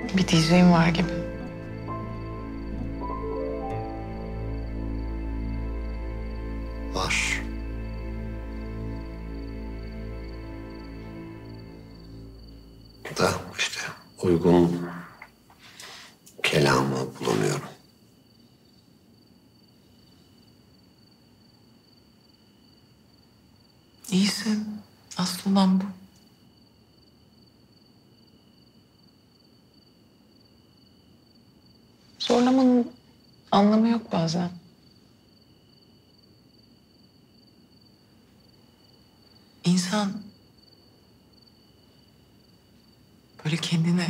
Bir diyeceğim var gibi. Var. Da işte uygun kelamı bulamıyorum. İyisin. Asıl olan bu. Zorlamanın anlamı yok bazen. İnsan böyle kendini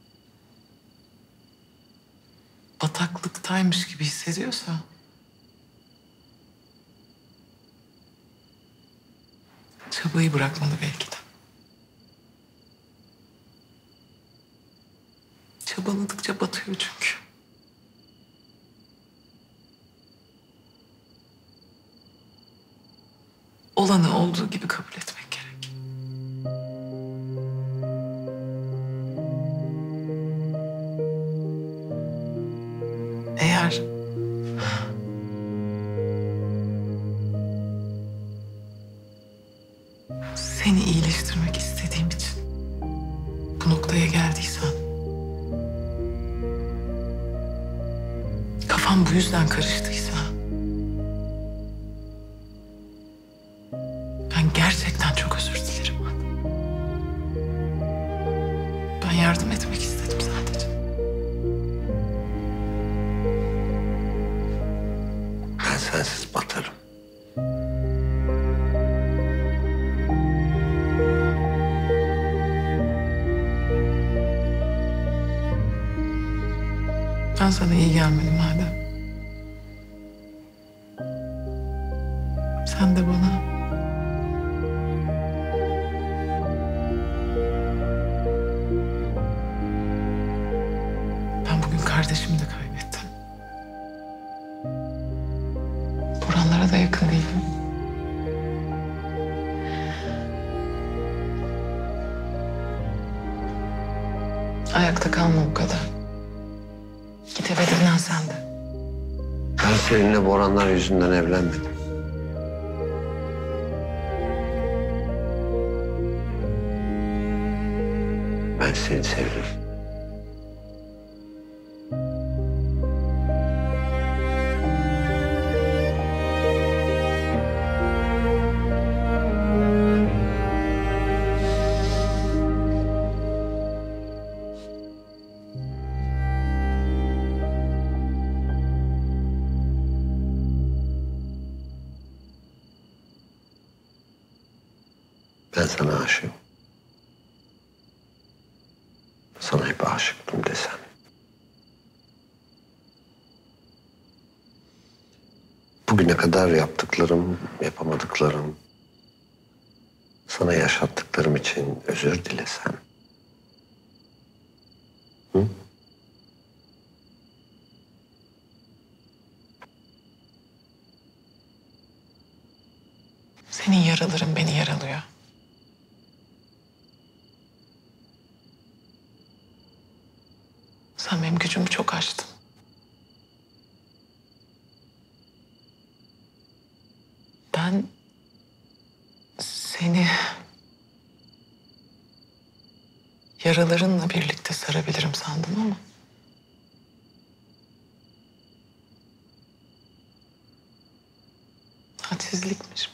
bataklıktaymış gibi hissediyorsa çabayı bırakmalı belki de. Çabaladıkça batıyor çünkü. Olanı olduğu gibi kabul etmek gerek. Eğer seni iyileştirmek istediğim için bu noktaya geldiysen, kafam bu yüzden karıştıysa, ben gerçekten çok özür dilerim. Ben yardım etmek istedim sadece. Ben sensiz batarım. Ben sana iyi gelmedim madem. Sen de bana. Ben bugün kardeşimi de kaybettim. Buranlara da yakın değilim. Ayakta kalma bu kadar. Git eve dinlen sen de. Ben seninle Boranlar yüzünden evlenmedim. Ben seni sevdim. Ben sana aşığım. Sana hep aşıktım desem. Bugüne kadar yaptıklarım, yapamadıklarım, sana yaşattıklarım için özür dilesem. Hı? Senin yaraların beni yaralıyor. Sen benim gücümü çok aştın. Ben seni yaralarınla birlikte sarabilirim sandım ama hadsizlikmiş bu.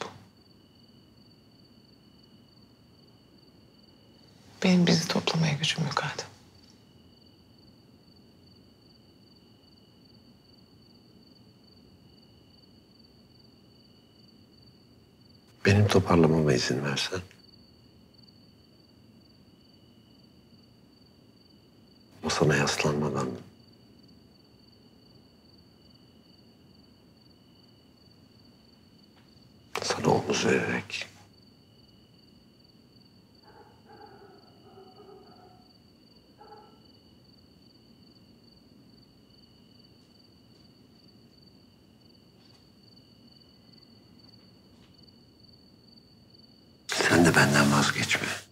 Benim bizi toplamaya gücüm yok Adem. Benim toparlamama izin versen. Masana yaslanmadan. Sana omuz vererek. Sen de benden vazgeçme.